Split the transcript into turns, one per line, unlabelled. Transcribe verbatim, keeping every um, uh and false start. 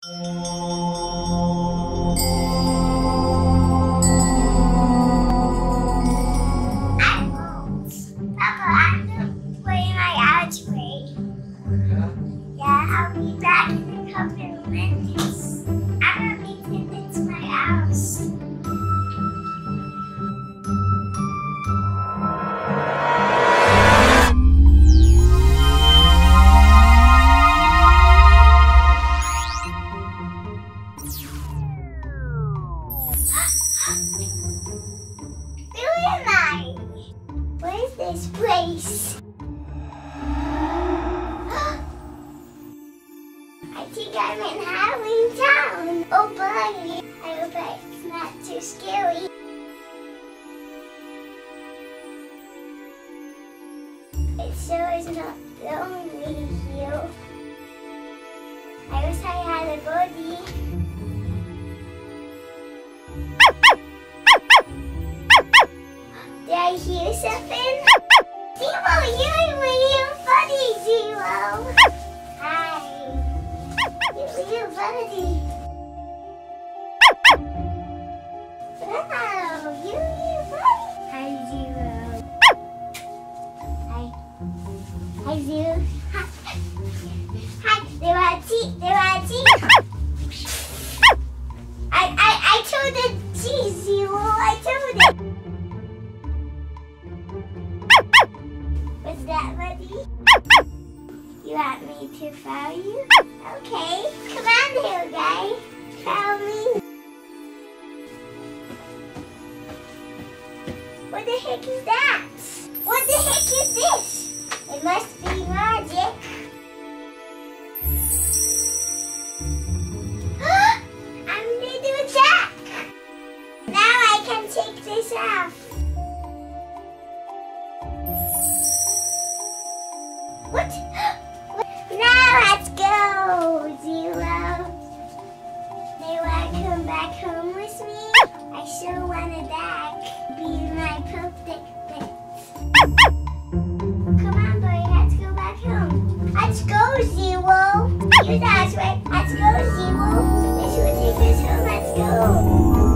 Archway. Yeah, I'll be back in a couple of minutes. I'm gonna be tending to my house. Who am I? Where's this place? I think I'm in Halloween Town. Oh boy, I hope it's not too scary. It sure is not lonely here. I wish I had a body. Did I hear something? Zero, you're real funny, Zero. Hi. You're real funny. Wow, you're real funny. Hi, Zero. Hi. Hi, Zero. Hi. Hi. There are teeth. There are teeth. I, I, I told the cheese, Zero. I told it. What's that, buddy? You want me to follow you? Okay. Come on, little guy. Follow me. What the heck is that? What the heck is this? It must be magic. I'm little Jack. Now I can take this off. What? Now let's go, Zero. They want to come back home with me? I sure want to back. Be my perfect pet. Come on, boy. Let's go back home. Let's go, Zero. You that's right. Let's go, Zero. This will take us home. Let's go.